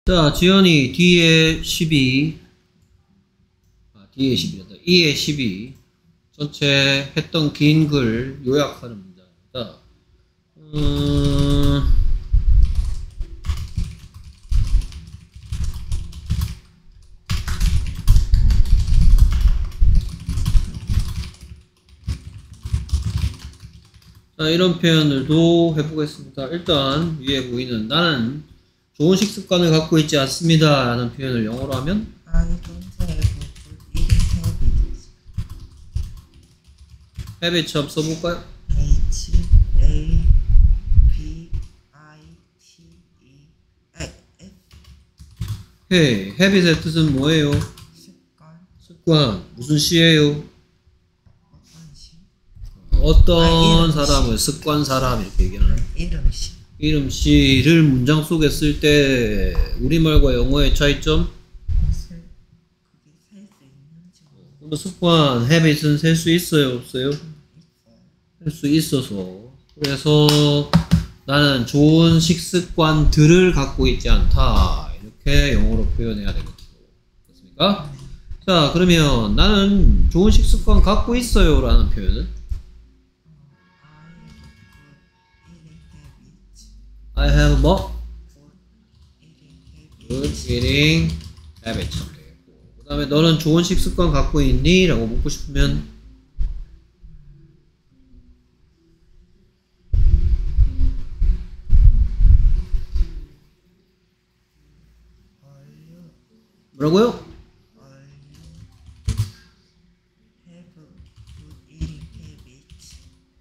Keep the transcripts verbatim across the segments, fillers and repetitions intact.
자, 지연이 D에 십이, 아, D에 십이란다. E에 십이, 전체 했던 긴 글 요약하는 문장. 자, 음, 자, 이런 표현들도 해보겠습니다. 일단 위에 보이는 나는 좋은 식습관을 갖고 있지 않습니다 라는 표현을 영어로 하면 I don't have good eating habits. habits 한번 써볼까요? H A B I T E F. Hey, habit의 뜻은 뭐예요? 습관. 습관. 무슨 시예요? 어떤 시? 어떤 아, 이름 사람을 습관 사람 이렇게 얘기하는 이름 시. 이름 시를 문장 속에 쓸 때 우리말과 영어의 차이점? 옷을 그게 살 수 있는지 모르겠어요. 습관, habit은 셀 수 있어요, 없어요? 셀 수 있어서. 그래서 나는 좋은 식습관들을 갖고 있지 않다. 이렇게 영어로 표현해야 되겠죠. 됐습니까? 자, 그러면 나는 좋은 식습관 갖고 있어요 라는 표현은 I have good eating habits. I have 뭐? Good eating habits. 그 다음에 너는 좋은 식습관 갖고 있니? 라고 묻고 싶으면 뭐라고요? Have good eating habits.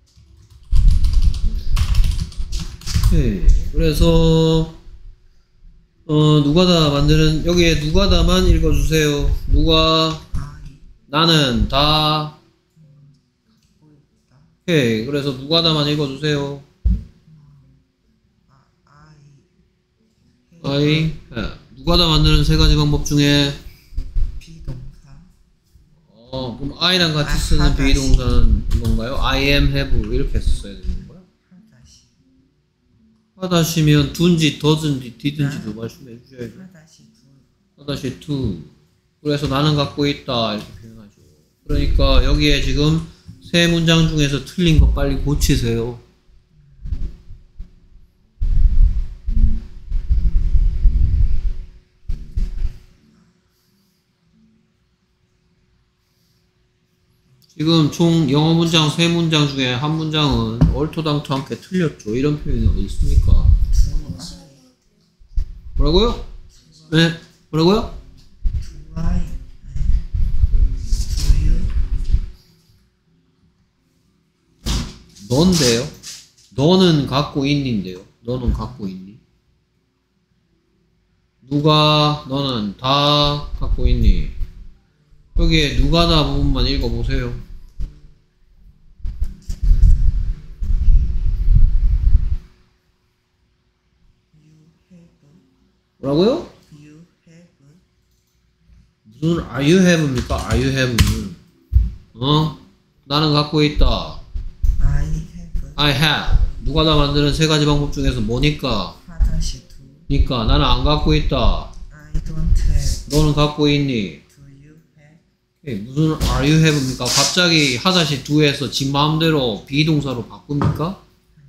네, 그래서 어 누가 다 만드는 여기에 누가 다만 읽어주세요. 누가 I 나는 다 갖고 있다. 오케이. 그래서 누가 다만 읽어주세요. 아, I I 예. 누가 다 만드는 세 가지 방법 중에 비동사. 어 그럼 I랑 같이 아, 쓰는 하다시. 비동사는 이건가요? I am, have 이렇게 써야 되는 거야? 하다시. 하다시면 둔지, 더든지, 디든지도 말씀해 주셔야죠. 하다시 둘. 하다시 to. 그래서 나는 갖고 있다 이렇게 표현하죠. 그러니까 여기에 지금 세 문장 중에서 틀린 거 빨리 고치세요. 지금 총 영어 문장 세 문장 중에 한 문장은 얼토당토않게 틀렸죠. 이런 표현이 어디 있습니까? 두 아이. 뭐라고요? 네? 뭐라고요? 두 아이. 두유. 넌데요? 너는 갖고 있니인데요. 너는 갖고 있니? 누가 너는 다 갖고 있니? 여기에 누가 다 부분만 읽어보세요. You have. 뭐라고요? You have. 무슨 are you have입니까? are you have는 어? 나는 갖고 있다. I have. I have. 누가 다 만드는 세 가지 방법 중에서 뭐니까? 하다시 둘. 니까 나는 안 갖고 있다. I don't have. 너는 갖고 있니? Do you have? 예, 무슨 are you have입니까? 갑자기 하다시 do에서 지 마음대로 비동사로 바꿉니까?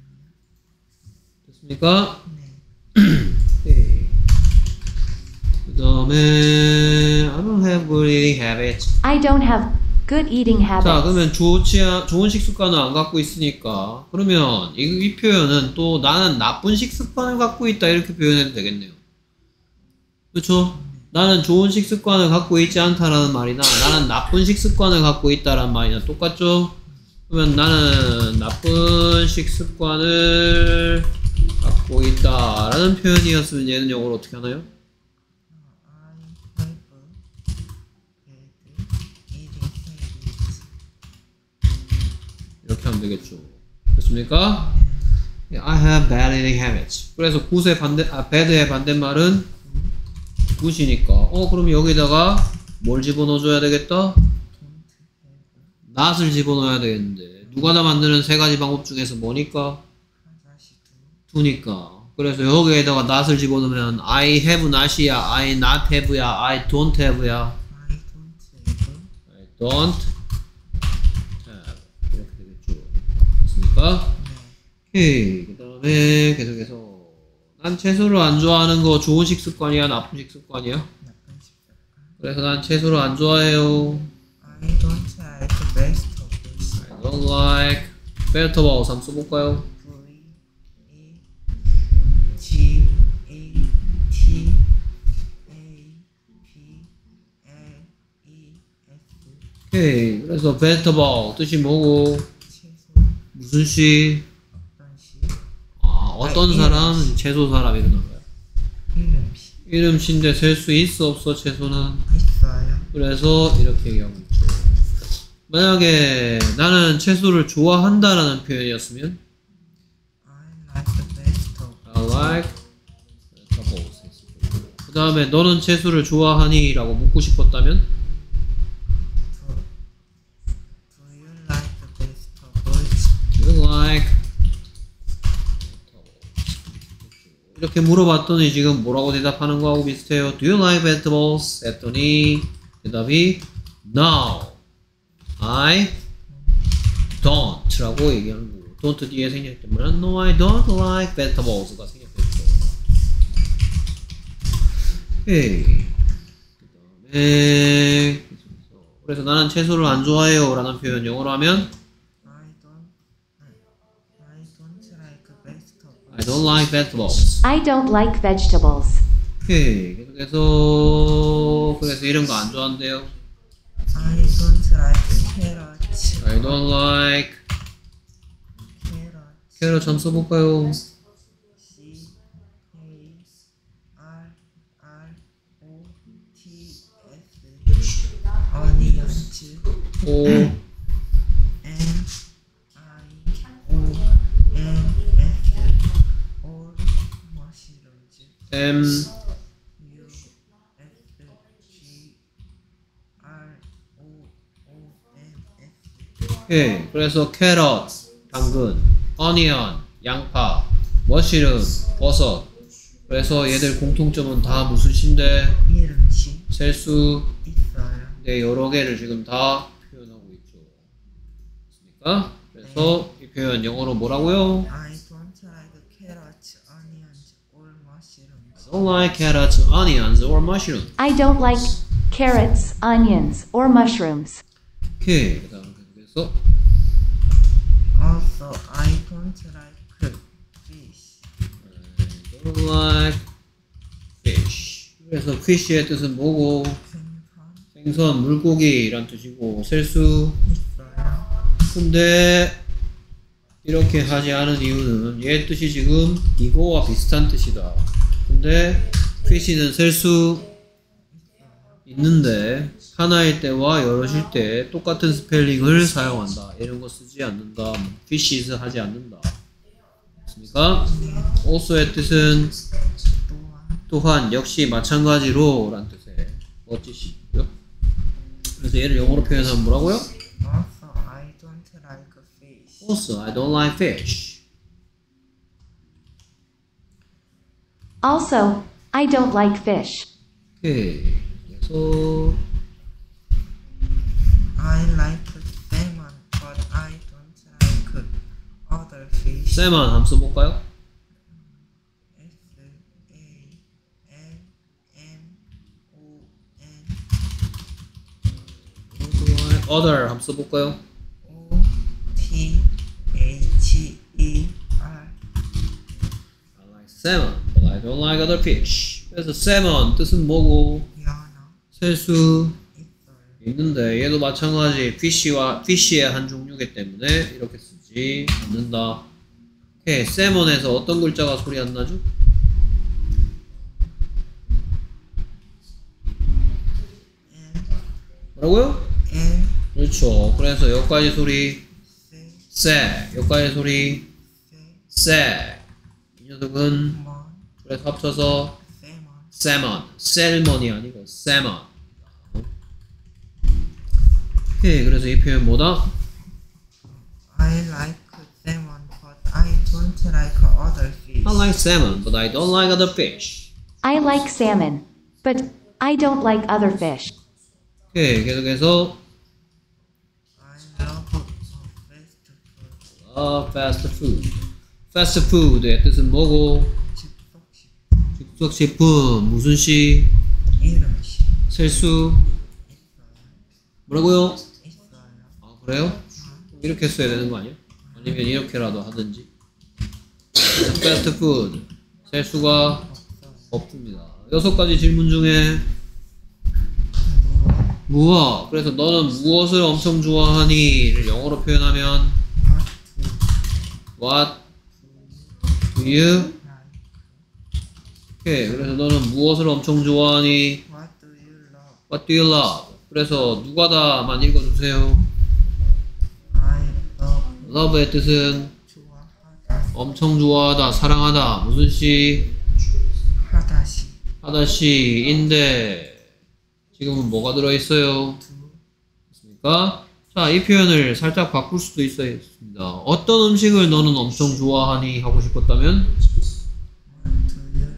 됐습니까? 네. 예. 그 다음에 I don't have good eating habits. I don't have good eating 자, habits. 그러면 좋지 않, 좋은 식습관을 안 갖고 있으니까 그러면 이, 이 표현은 또 나는 나쁜 식습관을 갖고 있다 이렇게 표현해도 되겠네요. 그렇죠? 나는 좋은 식습관을 갖고 있지 않다라는 말이나 나는 나쁜 식습관을 갖고 있다라는 말이나 똑같죠? 그러면 나는 나쁜 식습관을 갖고 있다라는 표현이었으면 얘는 영어로 어떻게 하나요? I have bad eating habits. 이렇게 하면 되겠죠. 됐습니까? I have bad eating habits. 그래서 good의 반대, 아, bad의 반대말은 good이니까. 어, 그럼 여기다가 뭘 집어넣어줘야 되겠다? not을 집어넣어야 되겠는데. 누가 다 만드는 세 가지 방법 중에서 뭐니까? 하다시 둘. do니까. 그래서 여기에다가 not을 집어넣으면 I have not이야, I not have야, I don't have야. I don't have. I don't have. 이렇게 되겠죠. 됐습니까? 네. 오케이. 그 다음에 계속해서 난 채소를 안 좋아하는 거 좋은 식습관이야, 나쁜 식습관이야? 나쁜 식습관. 그래서 난 채소를 안 좋아해요. I don't like vegetables. I don't like vegetables. 한번 써볼까요? V E G A T A B L E S. 오케이. 그래서 vegetable 뜻이 뭐고? 채소. 무슨 씨? 어떤 시. 아, 어떤 아, 사람? 이름씨. 채소 사람 이러는 거야. 이름시. 이름씨인데 셀 수 있어 없어 채소는? 있어요. 그래서 이렇게 얘기하고 있죠. 만약에 나는 채소를 좋아한다라는 표현이었으면 I like vegetables. I like vegetables. 그 다음에 너는 채소를 좋아하니? 라고 묻고 싶었다면 Do, do you like vegetables? Do you like 이렇게 물어봤더니 지금 뭐라고 대답하는 거하고 비슷해요. Do you like vegetables? 했더니 대답이 No, I don't 라고 얘기하는 거고 don't 뒤에 생략 때문에 No, I don't like vegetables가 생략됐죠. 오케이. 그 다음에 그래서 나는 채소를 안 좋아해요 라는 표현 영어로 하면 I don't. I don't like vegetables. I don't like vegetables. I don't like vegetables. 오케이. 계속해서 그래서 이런 거 안 좋아한대요. I don't like carrots. I don't like Carrots. 캐럿 좀 써볼까요? C A R R O T S. Onions. O N I O N S. All mushrooms. M U S G R O O N S. 오케이. 그래서 캐럿 당근, 어니언 양파, 머시름 버섯. 그래서 얘들 공통점은 다 무슨 시인데 이름시 셀수 있어요. 네, 여러 개를 지금 다 표현하고 있죠. 됐습니까? 그래서 이 표현 영어로 뭐라고요? I don't like carrots, onions, or mushrooms. I don't like carrots, onions, or mushrooms. I don't like carrots, onions, or mushrooms. 오케이. 그 다음 계속해서 Also, I don't like fish. I don't like fish. 그래서 fish의 뜻은 뭐고? 생선 생선, 물고기란 뜻이고 셀수. 있어요. 근데 이렇게 하지 않은 이유는 얘 뜻이 지금 이거와 비슷한 뜻이다. 근데 fish는 셀수 있는데 하나일 때와 여럿일 때 똑같은 스펠링을 사용한다. 이런 거 쓰지 않는다. fishes 하지 않는다. 됐습니까? also의 뜻은 또한 또한 역시 마찬가지로 란 뜻의 멋지시고요. 그래서 얘를 영어로 표현하면 뭐라고요? Also, I don't like fish. Also, I don't like fish. Also, I don't like fish. 오케이. 그래서 I like salmon, but I don't like other fish. 쌤은 한번 써볼까요? S A L M O N other 한번 써볼까요? O T H E R. I like salmon, but I don't like other fish. 그래서 salmon 뜻은 뭐고? 연어 셀수 있어요. 있는데 얘도 마찬가지 fish와 fish의 한 종류이기 때문에 이렇게 쓰지 않는다. 오케이. salmon에서 어떤 글자가 소리 안 나죠? L 뭐라고요? L 그렇죠. 그래서 여기까지 소리 C 세, 여기까지 소리 C 세. 이 녀석은 mon 그래서 합쳐서 salmon. salmon, 셀몬이 아니고 salmon. 오케이. 그래서 이 표현 뭐다? I like salmon, but I don't like other fish. I like salmon, but I don't like other fish. I like salmon, but I don't like other fish. 오케이, 계속해서 I love uh, fast food. love fast food. fast food의 뜻은 뭐고? 즉석식 즉석식품 무슨 시? 이름식 셀수 뭐라고요? 있어요. 아 그래요? 이렇게 써야 되는 거 아니야? 아니면 이렇게라도 하든지. fast food 셀수가 없습니다. 여섯 가지 질문 중에 무엇. 그래서 너는 무엇을 엄청 좋아하니?를 영어로 표현하면 what do you? 오케이. 그래서 너는 무엇을 엄청 좋아하니? What do you love? What do you love? 그래서 누가다만 읽어주세요. I love love의 뜻은 좋아하다 엄청 좋아하다, 사랑하다. 무슨 시? 하다시 하다시인데 지금은 뭐가 들어있어요? 됐습니까? 자, 이 표현을 살짝 바꿀 수도 있습니다. 어떤 음식을 너는 엄청 좋아하니? 하고 싶었다면 What do you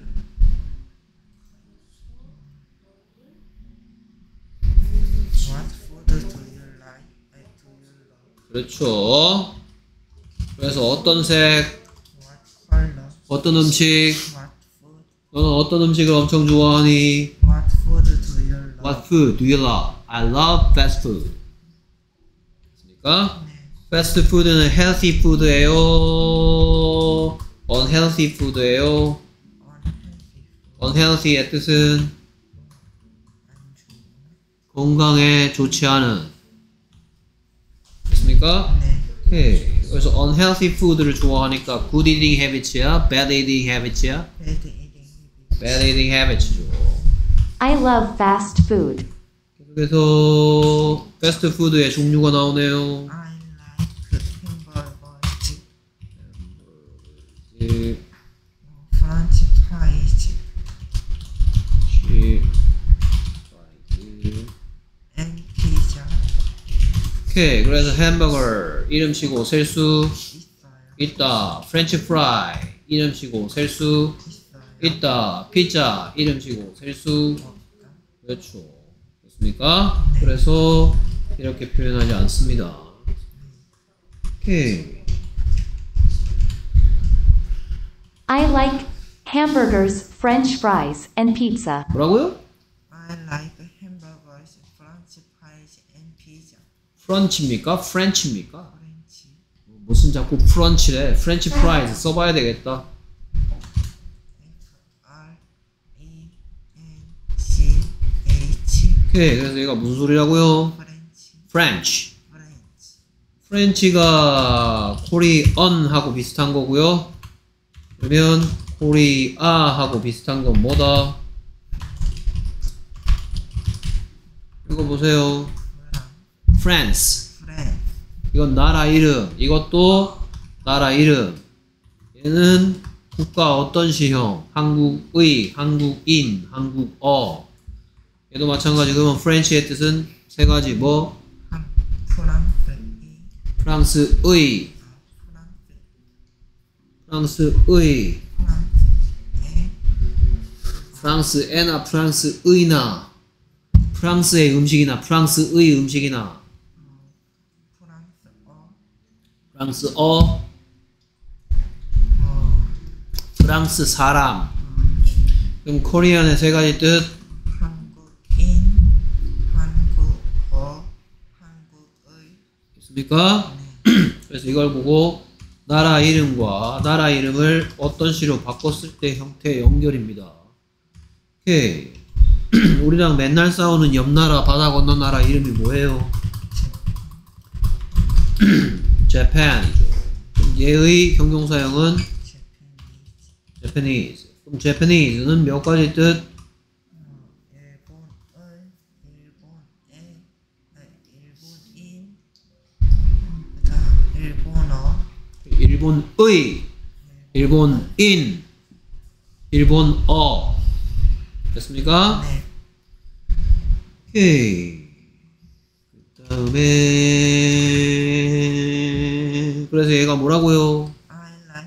What food do you like? I do you love? 그렇죠. 그래서 어떤 색, What color? 어떤 음식, What food? 너는 어떤 음식을 엄청 좋아하니? What food do you love? What food do you love? I love fast food. 됐습니까? 네. fast food는 healthy food예요, unhealthy food예요. Unhealthy food. unhealthy의 뜻은 안 좋은. 건강에 좋지 않은. 됐습니까? 네. 오케이. 그래서 unhealthy food를 좋아하니까 good eating habits야, bad eating habits야? Bad eating habit. bad eating habits죠. I love fast food. 계속해서 fast food의 종류가 나오네요. I like hamburgers. 이, French fries. 이, And pizza. 오케이. 그래서 햄버거 이름치고 셀 수 있어요. 있다. 프렌치 프라이 이름치고 셀 수 있어요. 있다. 피자 이름치고 셀 수 없다. 그렇죠. 됐습니까? 네. 그래서 이렇게 표현하지 않습니다. 오케이. I like hamburgers, French fries, and pizza. 뭐라고요? I like hamburgers, French fries, and pizza. 프런치입니까? 프렌치입니까? French. 무슨 자꾸 프런치래? 프렌치 프라이즈 써봐야 되겠다. F R E N C H. 오케이. 그래서 얘가 무슨 소리라고요? French. 프렌치. French. 프렌치가 코리언하고 비슷한 거고요. 그러면 코리아하고 비슷한 건 뭐다? 이거 보세요. 프랑스. France. 이건 나라 이름. 이것도 나라 이름. 얘는 국가 어떤 시형? 한국의, 한국인, 한국어. 얘도 마찬가지. 그러면 프렌치의 뜻은 세 가지. 뭐? 한 프랑스. 이. 프랑스의, 프랑스. 프랑스의, 프랑스에. 프랑스에나 프랑스의나, 프랑스의 음식이나 프랑스의 음식이나, 프랑스어. 프랑스어, 어. 프랑스 사람. 그럼 코리안의 세 가지 뜻. 한국인. 한국어. 한국의. 있습니까? 그래서 이걸 보고 나라 이름과 나라 이름을 어떤 시로 바꿨을 때 형태의 연결입니다. 오케이. 우리랑 맨날 싸우는 옆나라 바다 건너 나라 이름이 뭐예요? Japan이죠. 그럼 얘의 형용사형은 Japanese. Japanese. 그럼 Japanese는 몇 가지 뜻? 어, 일본의. 일본의. 네, 일본인. 그다음 일본어. 일본의, 일본인, 일본어. 됐습니까? 네. 오케이. 그 다음에, 그래서 얘가 뭐라고요? I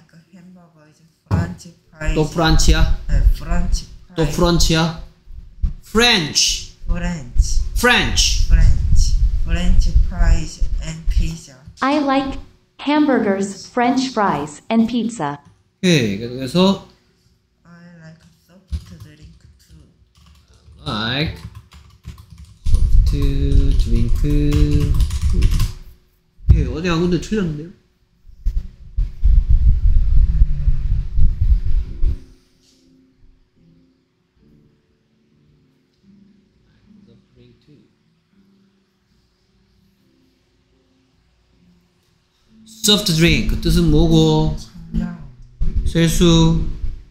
또 프란치야? 네, 프렌치 또 프라이. 프런치야? French, 프렌치 French. 프렌치 프렌치 프라이즈 and pizza. I like hamburgers, French fries, and pizza. 오케이. 그래서 I like soft drink too. like soft drink. 예, 어디 한 군데 틀렸는데요? soft drink 그 뜻은 뭐고? 청량 세수.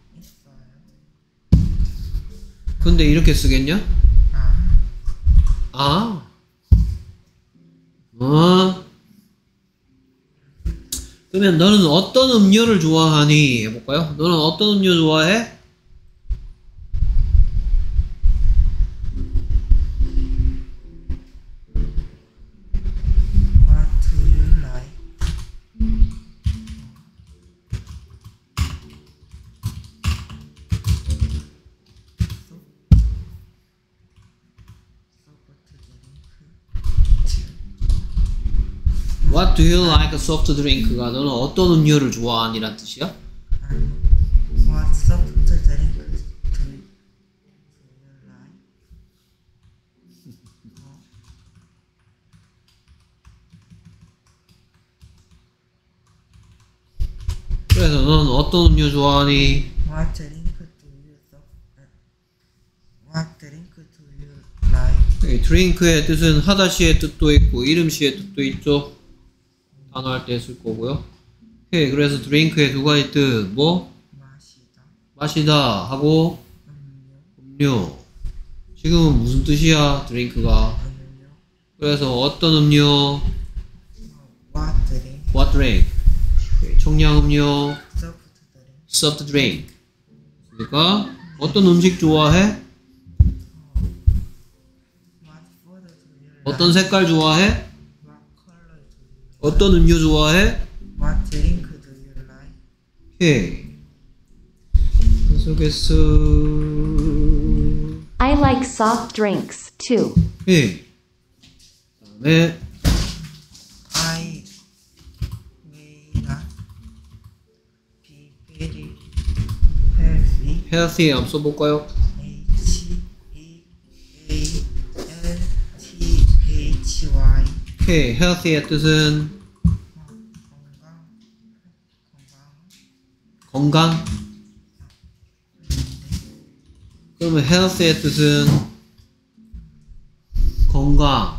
있어요. 근데 이렇게 쓰겠냐? 아, 아. 어. 그러면 너는 어떤 음료를 좋아하니? 해볼까요? 너는 어떤 음료 좋아해? what do you like? What do you like soft drink가 너는 어떤 음료를 좋아하니란 뜻이야? 아니, what soft drink do you, do you like? 그래서 너는 어떤 음료 좋아하니? What drink do you soft? What drink do you like? 이 drink의 뜻은 하다시의 뜻도 있고 이름시의 뜻도 있죠. 단어할 때 쓸 거고요. 오케이, 그래서 drink의 두 가지 뜻, 뭐? 마시다. 마시다 하고 음료. 음료. 지금은 무슨 뜻이야? drink가. 음료. 그래서 어떤 음료? What drink? What drink? 오케이, 청량 음료, Soft drink. soft drink. 그러니까 어떤 음식 좋아해? What food do you like? 어떤 색깔 좋아해? What color do you 어떤 음료 좋아해? like? What drink do you like? 오케이. 계속해서 I like soft drinks too. 오케이. 그다음에 I may not be very healthy. healthy 한번 써볼까요? H E A L T H Y. 오케이. healthy의 뜻은 건강, 건강. 건강. 그러면 health의 뜻은 건강.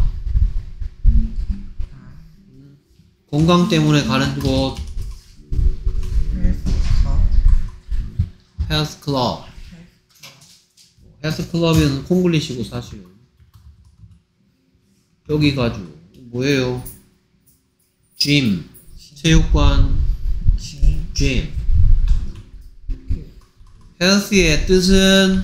건강 때문에 가는 곳 헬스 클럽. 헬스 클럽. 헬스 클럽은 콩글리시고 사실은 여기 가지고 뭐예요? 짐, 체육관, 짐. 짐. healthy의 뜻은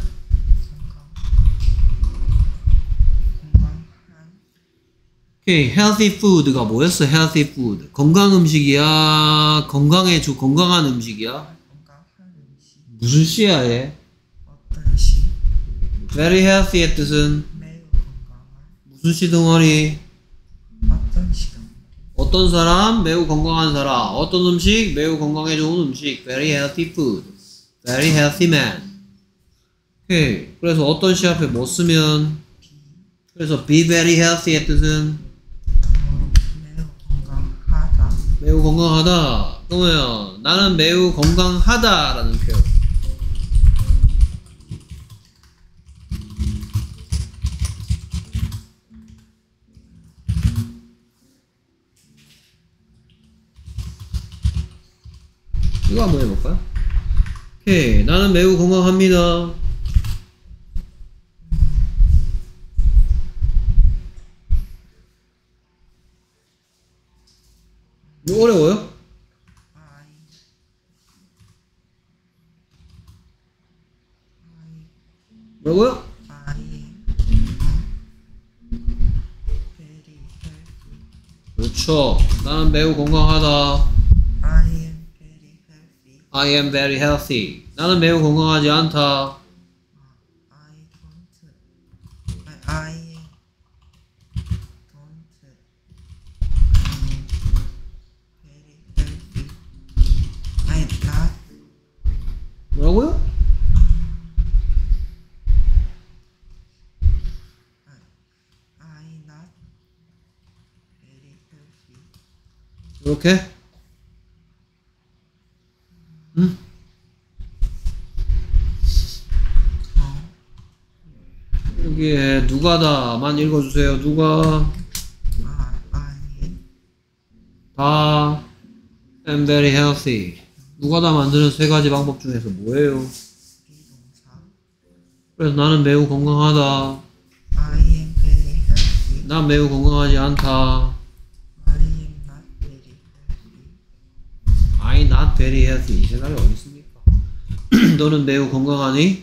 건강한. 오케이, healthy food가 뭐였어? healthy food. 건강 음식이야. 건강해 주 건강한 음식이야. 건강한 음식. 무슨 씨야 얘? 어떤 시? Very healthy의 뜻은 매우 건강한. 무슨 씨 덩어리? 어떤 시간? 어떤 사람? 매우 건강한 사람. 어떤 음식? 매우 건강에 좋은 음식. Very healthy food. Very healthy man. 오케이. 그래서 어떤 시 앞에 뭐 쓰면? 그래서 be very healthy의 뜻은 어, 매우 건강하다. 매우 건강하다. 그러면 나는 매우 건강하다라는 표현. 이거 한번 해볼까요? 오케이. 나는 매우 건강합니다. 이거 어려워요? I 뭐라고요? I am very healthy. 그렇죠. 나는 매우 건강하다. I am very healthy. I am very healthy. 나는 매우 건강하지 않다. I don't. I, I don't. I'm very healthy. I not. 뭐라고요? I not very healthy. 이렇게? 응? 여기에 누가다만 읽어주세요. 누가 I, I 다 am very healthy. 누가다 만드는 세 가지 방법 중에서 뭐예요? 비동사. 그래서 나는 매우 건강하다. I am very healthy. 난 매우 건강하지 않다. I am not very healthy. I not very healthy. 이 생각이 어디 있습니까? 너는 매우 건강하니?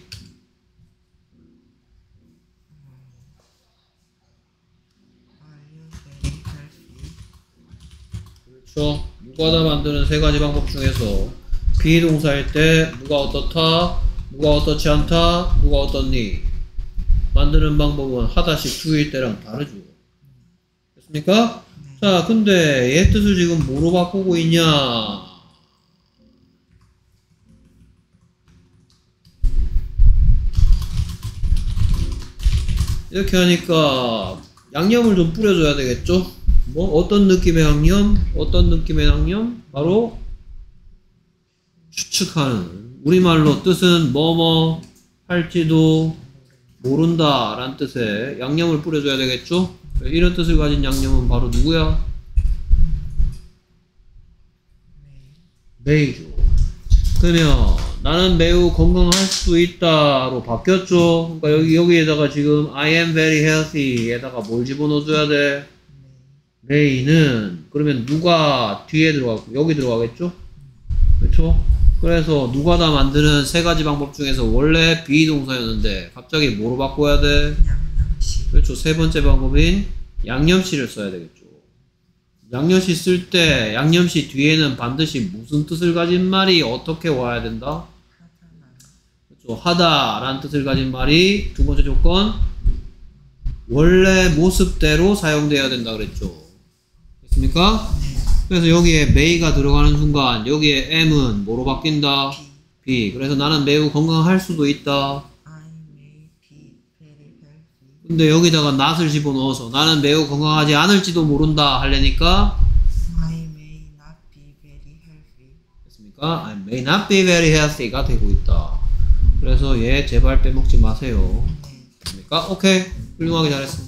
Are you very healthy? 그렇죠. 누가다 만드는 세 가지 방법 중에서 비동사일 때 누가 어떻다, 누가 어떻지 않다, 누가 어떻니 만드는 방법은 하다식 do일 때랑 다르죠. 됐습니까? 네. 자, 근데 얘 뜻을 지금 뭐로 바꾸고 있냐? 이렇게 하니까 양념을 좀 뿌려줘야 되겠죠? 뭐 어떤 느낌의 양념? 어떤 느낌의 양념? 바로 추측하는, 우리말로 뜻은 뭐뭐 할지도 모른다 라는 뜻의 양념을 뿌려줘야 되겠죠? 이런 뜻을 가진 양념은 바로 누구야? 메이죠. 그러면 나는 매우 건강할 수 있다로 바뀌었죠. 그러니까 여기, 여기에다가 지금 I am very healthy 에다가 뭘 집어넣어줘야 돼? 메이는 그러면 누가 뒤에 들어가고 여기 들어가겠죠? 그렇죠? 그래서 누가다 만드는 세 가지 방법 중에서 원래 비동사였는데 갑자기 뭐로 바꿔야 돼? 양념시. 그렇죠. 세 번째 방법인 양념시를 써야 되겠죠. 양념시 쓸 때 양념시 뒤에는 반드시 무슨 뜻을 가진 말이 어떻게 와야 된다? 그렇죠. 하다라는 뜻을 가진 말이 두 번째 조건 원래 모습대로 사용되어야 된다 그랬죠. 됐습니까? 네. 그래서 여기에 may가 들어가는 순간 여기에 am은 뭐로 바뀐다? B. be. 그래서 나는 매우 건강할 수도 있다. I may be very healthy. 근데 여기다가 not을 집어넣어서 나는 매우 건강하지 않을지도 모른다 하려니까 I may not be very healthy. 됐습니까? I may not be very healthy가 되고 있다. 그래서 얘 제발 빼먹지 마세요. 네. 됐습니까? 오케이. 훌륭하게 잘했습니다.